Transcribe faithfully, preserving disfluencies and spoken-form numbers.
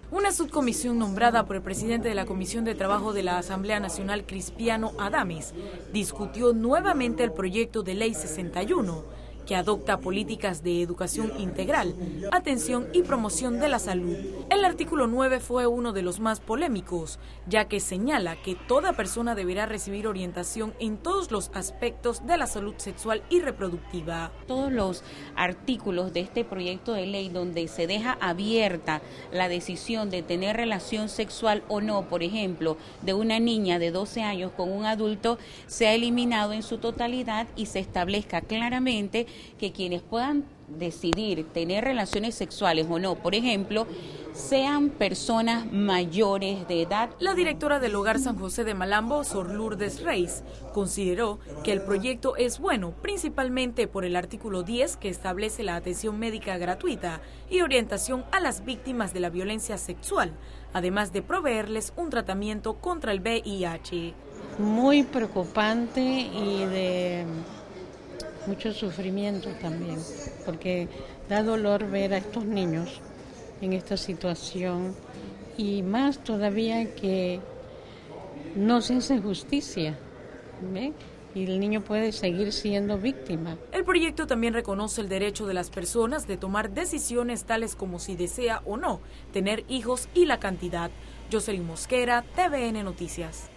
Una subcomisión nombrada por el presidente de la Comisión de Trabajo de la Asamblea Nacional, Cristiano Adames, discutió nuevamente el proyecto de Ley sesenta y uno, que adopta políticas de educación integral, atención y promoción de la salud. El artículo nueve fue uno de los más polémicos, ya que señala que toda persona deberá recibir orientación en todos los aspectos de la salud sexual y reproductiva. Todos los artículos de este proyecto de ley donde se deja abierta la decisión de tener relación sexual o no, por ejemplo, de una niña de doce años con un adulto, se ha eliminado en su totalidad y se establezca claramente que quienes puedan decidir tener relaciones sexuales o no, por ejemplo, sean personas mayores de edad. La directora del Hogar San José de Malambo, Sor Lourdes Reis, consideró que el proyecto es bueno, principalmente por el artículo diez, que establece la atención médica gratuita y orientación a las víctimas de la violencia sexual, además de proveerles un tratamiento contra el V I H. Muy preocupante y de mucho sufrimiento también, porque da dolor ver a estos niños en esta situación y más todavía que no se hace justicia, ¿ve? Y el niño puede seguir siendo víctima. El proyecto también reconoce el derecho de las personas de tomar decisiones tales como si desea o no tener hijos y la cantidad. Jocelyn Mosquera, T V N Noticias.